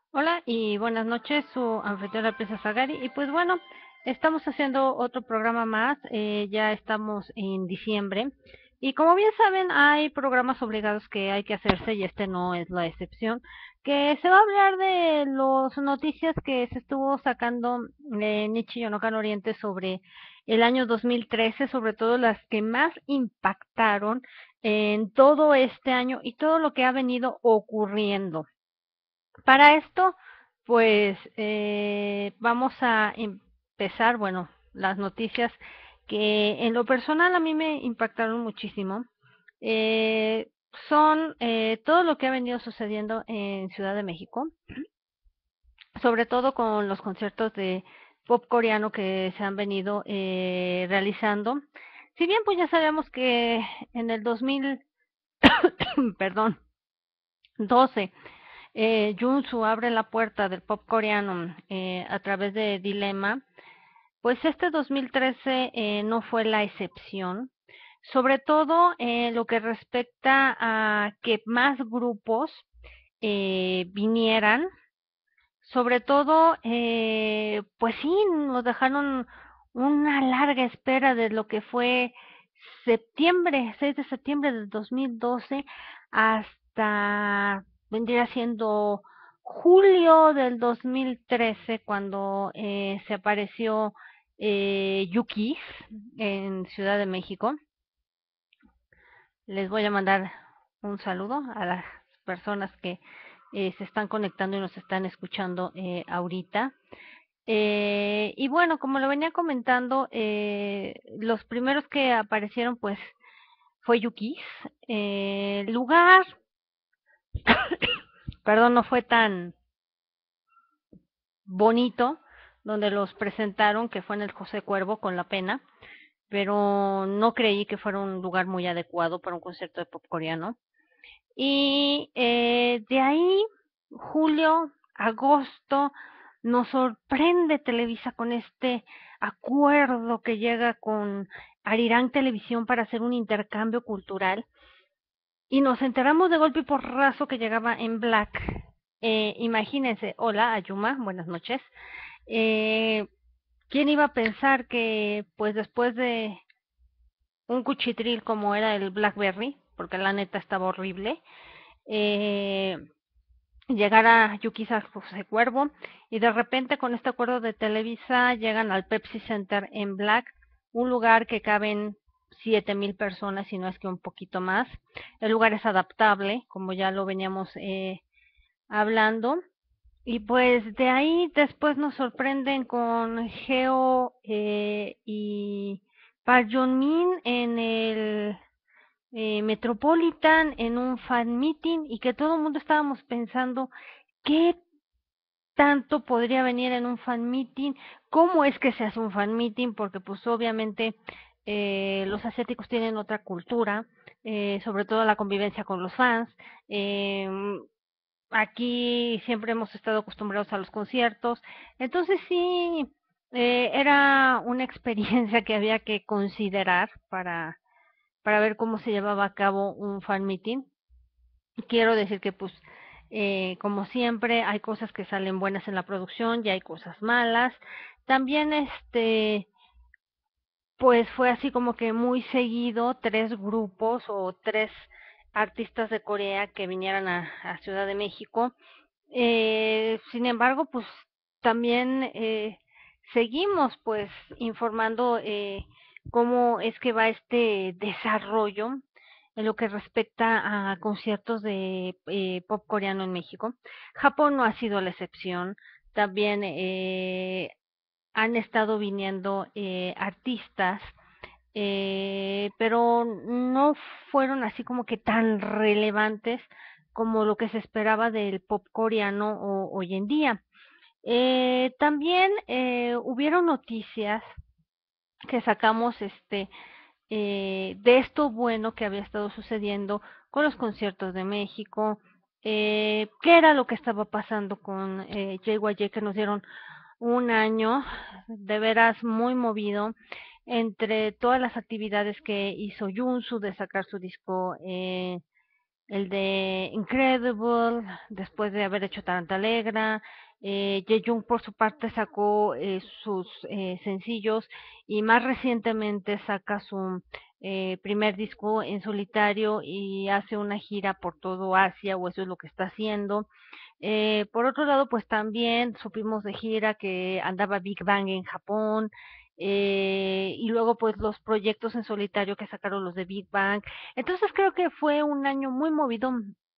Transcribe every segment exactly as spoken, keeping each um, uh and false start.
Hola y buenas noches, su anfitriona Princesa Sagari. Y pues bueno, estamos haciendo otro programa más, eh, ya estamos en diciembre. Y como bien saben, hay programas obligados que hay que hacerse y este no es la excepción, que se va a hablar de las noticias que se estuvo sacando en Nichi Yonokan Oriente sobre el año dos mil trece, sobre todo las que más impactaron en todo este año y todo lo que ha venido ocurriendo. Para esto, pues eh, vamos a empezar, bueno, las noticias que en lo personal a mí me impactaron muchísimo. Eh, Son eh, todo lo que ha venido sucediendo en Ciudad de México, sobre todo con los conciertos de pop coreano que se han venido eh, realizando. Si bien pues ya sabemos que en el dos mil, perdón, doce eh, Junsu abre la puerta del pop coreano eh, a través de Dilema, pues este dos mil trece eh, no fue la excepción, sobre todo en lo que respecta a que más grupos eh, vinieran, sobre todo, eh, pues sí, nos dejaron una larga espera de lo que fue septiembre, seis de septiembre del dos mil doce hasta vendría siendo julio del dos mil trece cuando eh, se apareció eh, Yukis en Ciudad de México. Les voy a mandar un saludo a las personas que eh, se están conectando y nos están escuchando eh, ahorita. Eh, y bueno, como lo venía comentando, eh, los primeros que aparecieron pues fue Yukis. Eh, el lugar, perdón, no fue tan bonito donde los presentaron, que fue en el José Cuervo con La Pena, pero no creí que fuera un lugar muy adecuado para un concierto de pop coreano. Y eh, de ahí, julio, agosto, nos sorprende Televisa con este acuerdo que llega con Arirang Televisión para hacer un intercambio cultural. Y nos enteramos de golpe y porrazo que llegaba en Black. Eh, imagínense, hola Ayuma, buenas noches. Eh, ¿Quién iba a pensar que pues después de un cuchitril como era el Blackberry, porque la neta estaba horrible, eh, llegara Yukisa José Cuervo y de repente con este acuerdo de Televisa llegan al Pepsi Center en Black, un lugar que caben siete mil personas y no es que un poquito más. El lugar es adaptable, como ya lo veníamos eh, hablando. Y pues de ahí después nos sorprenden con Geo eh, y Park Jong-min en el eh, Metropolitan en un fan meeting y que todo el mundo estábamos pensando qué tanto podría venir en un fan meeting, cómo es que se hace un fan meeting, porque pues obviamente eh, los asiáticos tienen otra cultura, eh, sobre todo la convivencia con los fans. Eh, Aquí siempre hemos estado acostumbrados a los conciertos, entonces sí, eh, era una experiencia que había que considerar para, para ver cómo se llevaba a cabo un fan meeting. Quiero decir que pues eh, como siempre hay cosas que salen buenas en la producción y hay cosas malas. También este pues fue así como que muy seguido tres grupos o tres artistas de Corea que vinieran a, a Ciudad de México. Eh, sin embargo, pues también eh, seguimos pues informando eh, cómo es que va este desarrollo en lo que respecta a conciertos de eh, pop coreano en México. Japón no ha sido la excepción. También eh, han estado viniendo eh, artistas, eh, pero no fueron así como que tan relevantes como lo que se esperaba del pop coreano o, hoy en día. Eh, también eh, hubieron noticias que sacamos este eh, de esto bueno que había estado sucediendo con los conciertos de México, eh, qué era lo que estaba pasando con eh, J Y J, que nos dieron un año de veras muy movido entre todas las actividades que hizo Junsu de sacar su disco eh, el de Incredible, después de haber hecho Tarantalegra. Eh, Jung por su parte sacó eh, sus eh, sencillos y más recientemente saca su eh, primer disco en solitario y hace una gira por todo Asia, o eso es lo que está haciendo. Eh, por otro lado, pues también supimos de gira que andaba Big Bang en Japón, eh, y luego pues los proyectos en solitario que sacaron los de Big Bang. Entonces creo que fue un año muy movido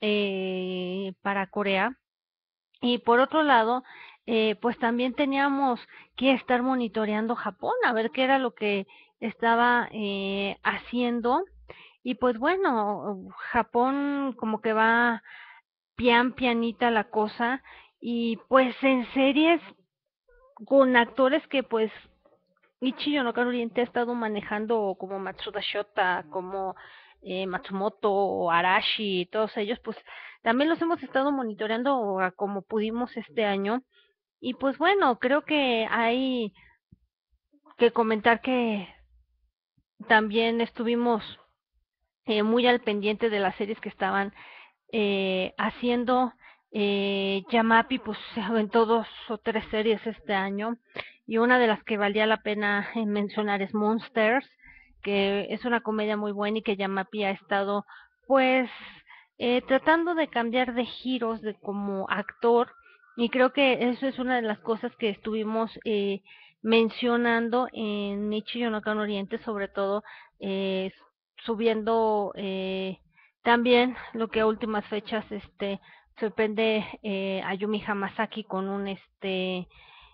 eh, para Corea. Y por otro lado, eh, pues también teníamos que estar monitoreando Japón, a ver qué era lo que estaba eh, haciendo. Y pues bueno, Japón como que va pian pianita la cosa. Y pues en series con actores que pues Ichi Yonokar Oriente ha estado manejando como Matsuda Shota, como eh, Matsumoto o Arashi, todos ellos, pues también los hemos estado monitoreando a como pudimos este año. Y pues bueno, creo que hay que comentar que también estuvimos eh, muy al pendiente de las series que estaban eh, haciendo. Eh, Yamapi pues se aventó dos o tres series este año y una de las que valía la pena eh, mencionar es Monsters, que es una comedia muy buena y que Yamapi ha estado pues eh, tratando de cambiar de giros de como actor, y creo que eso es una de las cosas que estuvimos eh, mencionando en Nichi Yonokan Oriente, sobre todo eh, subiendo eh, también lo que a últimas fechas este sorprende eh, a Yumi Hamasaki con un este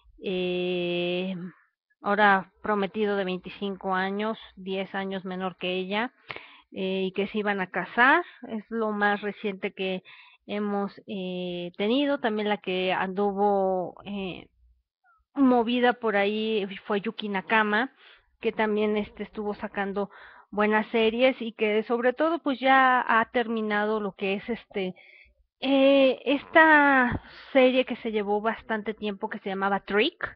eh, ahora prometido de veinticinco años, diez años menor que ella, eh, y que se iban a casar. Es lo más reciente que hemos eh, tenido. También la que anduvo eh, movida por ahí fue Yuki Nakama, que también este estuvo sacando buenas series y que sobre todo pues ya ha terminado lo que es este eh, esta serie que se llevó bastante tiempo, que se llamaba Trick,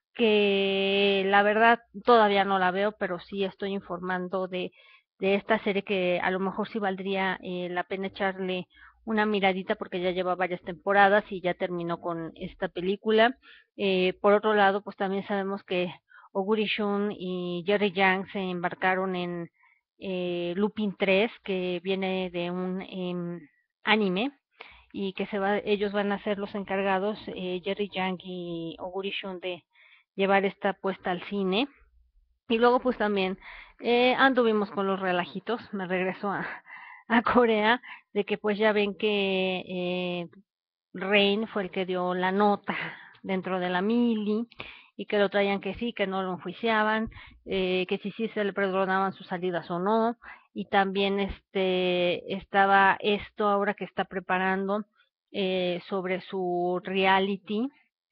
que la verdad todavía no la veo, pero sí estoy informando de, de esta serie que a lo mejor sí valdría eh, la pena echarle una miradita porque ya lleva varias temporadas y ya terminó con esta película. Eh, por otro lado, pues también sabemos que Oguri Shun y Jerry Yang se embarcaron en eh, Lupin tres, que viene de un eh, anime y que se va, ellos van a ser los encargados, eh, Jerry Yang y Oguri Shun, de llevar esta puesta al cine. Y luego pues también eh, anduvimos con los relajitos, me regreso a, a Corea, de que pues ya ven que eh, Rain fue el que dio la nota dentro de la mili y que lo traían que sí, que no lo enjuiciaban, eh, que si sí se le perdonaban sus salidas o no. Y también este estaba esto ahora que está preparando eh, sobre su reality,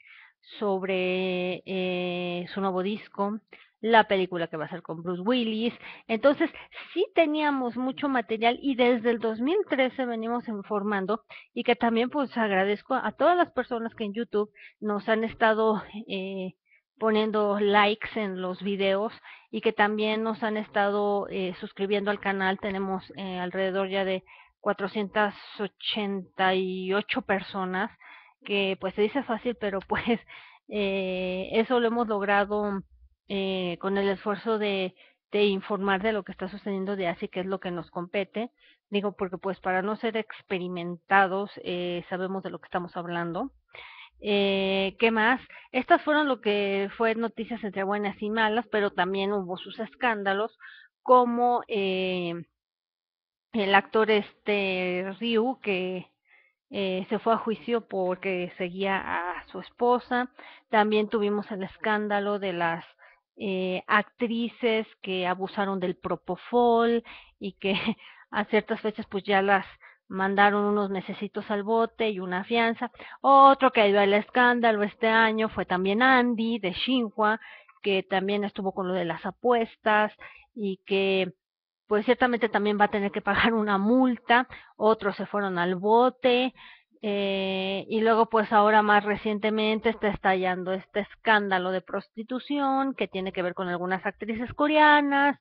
sobre eh, su nuevo disco, la película que va a ser con Bruce Willis. Entonces, sí teníamos mucho material y desde el dos mil trece venimos informando, y que también pues agradezco a todas las personas que en YouTube nos han estado eh, poniendo likes en los videos y que también nos han estado eh, suscribiendo al canal. Tenemos eh, alrededor ya de cuatrocientas ochenta y ocho personas, que pues se dice fácil, pero pues eh, eso lo hemos logrado eh, con el esfuerzo de, de informar de lo que está sucediendo de Asia, que es lo que nos compete. Digo, porque pues para no ser experimentados, eh, sabemos de lo que estamos hablando. Eh, ¿Qué más? Estas fueron lo que fue noticias entre buenas y malas, pero también hubo sus escándalos, como eh, el actor este Ryu, que eh, se fue a juicio porque seguía a su esposa. También tuvimos el escándalo de las eh, actrices que abusaron del propofol y que a ciertas fechas pues ya las mandaron unos necesitos al bote y una fianza. Otro que dio el escándalo este año fue también Andy de Shinhua, que también estuvo con lo de las apuestas y que pues ciertamente también va a tener que pagar una multa. Otros se fueron al bote, eh, y luego pues ahora más recientemente está estallando este escándalo de prostitución que tiene que ver con algunas actrices coreanas.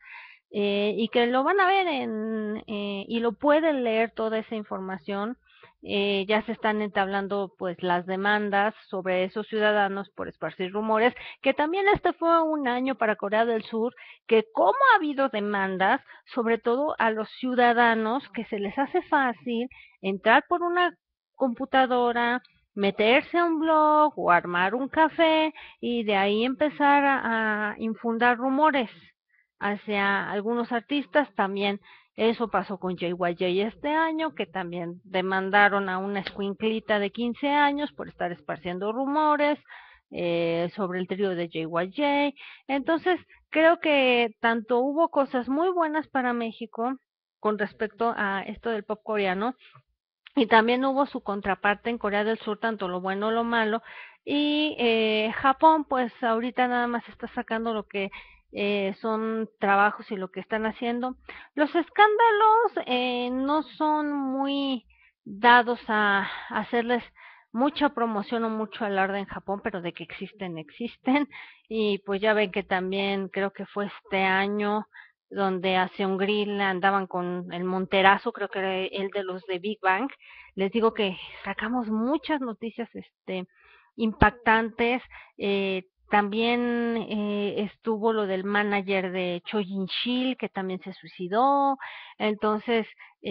eh, y que lo van a ver en, eh, y lo pueden leer toda esa información. Eh, ya se están entablando pues las demandas sobre esos ciudadanos por esparcir rumores, que también este fue un año para Corea del Sur, que como ha habido demandas, sobre todo a los ciudadanos, que se les hace fácil entrar por una computadora, meterse a un blog o armar un café y de ahí empezar a, a infundar rumores hacia algunos artistas. También eso pasó con J Y J este año, que también demandaron a una escuinclita de quince años por estar esparciendo rumores eh, sobre el trío de J Y J. Entonces, creo que tanto hubo cosas muy buenas para México con respecto a esto del pop coreano, y también hubo su contraparte en Corea del Sur, tanto lo bueno, lo malo, y eh, Japón pues ahorita nada más está sacando lo que eh, son trabajos y lo que están haciendo. Los escándalos eh, no son muy dados a, a hacerles mucha promoción o mucho alarde en Japón, pero de que existen, existen. Y pues ya ven que también creo que fue este año donde hacia un grill andaban con el Monterazo, creo que era el de los de Big Bang. Les digo que sacamos muchas noticias este impactantes. Eh, también eh, estuvo lo del manager de Cho Jin-shil, que también se suicidó. Entonces,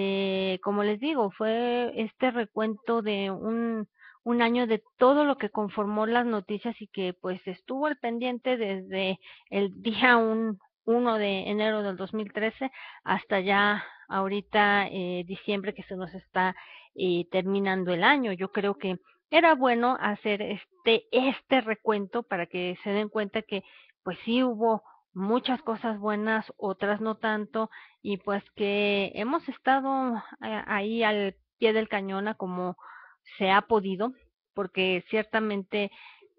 eh, como les digo, fue este recuento de un, un año de todo lo que conformó las noticias y que pues estuvo al pendiente desde el día un, uno de enero del dos mil trece hasta ya ahorita eh, diciembre, que se nos está eh, terminando el año. Yo creo que era bueno hacer este, este recuento para que se den cuenta que pues sí hubo muchas cosas buenas, otras no tanto, y pues que hemos estado eh, ahí al pie del cañón a como se ha podido, porque ciertamente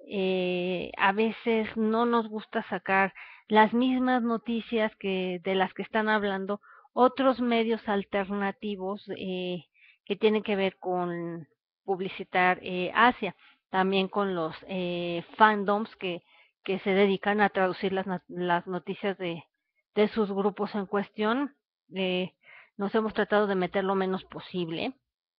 eh, a veces no nos gusta sacar las mismas noticias que de las que están hablando otros medios alternativos eh, que tienen que ver con publicitar eh, Asia, también con los eh, fandoms que, que se dedican a traducir las, las noticias de, de sus grupos en cuestión. Eh, nos hemos tratado de meter lo menos posible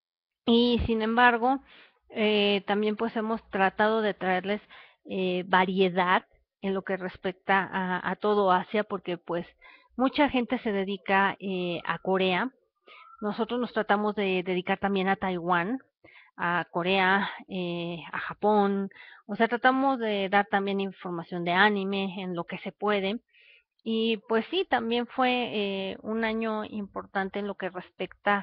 y sin embargo eh, también pues hemos tratado de traerles eh, variedad en lo que respecta a, a todo Asia, porque pues mucha gente se dedica eh, a Corea. Nosotros nos tratamos de dedicar también a Taiwán, a Corea, eh, a Japón. O sea, tratamos de dar también información de anime en lo que se puede. Y pues sí, también fue eh, un año importante en lo que respecta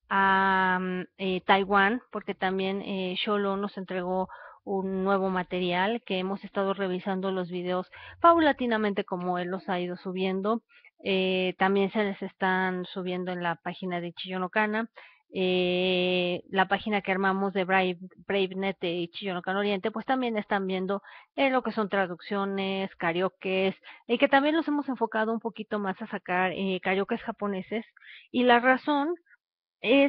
a mm, eh, Taiwán, porque también eh, Sholo nos entregó un nuevo material que hemos estado revisando los videos paulatinamente como él los ha ido subiendo. Eh, también se les están subiendo en la página de Chiyonokana, eh, la página que armamos de Brave, BraveNet de Chiyonokana Oriente, pues también están viendo eh, lo que son traducciones, karaokes, y que también los hemos enfocado un poquito más a sacar eh, karaokes japoneses. Y la razón es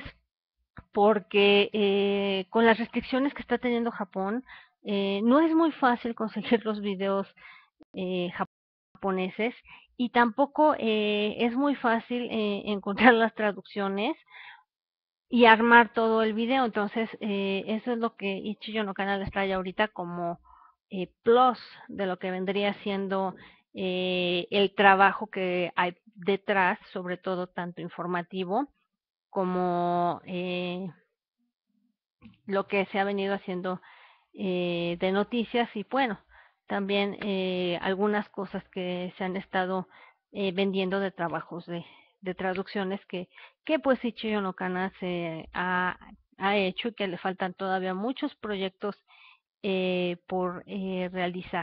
porque eh, con las restricciones que está teniendo Japón, eh, no es muy fácil conseguir los videos eh, japoneses, y tampoco eh, es muy fácil eh, encontrar las traducciones y armar todo el video. Entonces, eh, eso es lo que Ichiyo no Kana les trae ahorita como eh, plus de lo que vendría siendo eh, el trabajo que hay detrás, sobre todo tanto informativo como eh, lo que se ha venido haciendo eh, de noticias, y bueno, también eh, algunas cosas que se han estado eh, vendiendo de trabajos de, de traducciones que, que pues Ichiyo no Kana se ha, ha hecho, y que le faltan todavía muchos proyectos eh, por eh, realizar.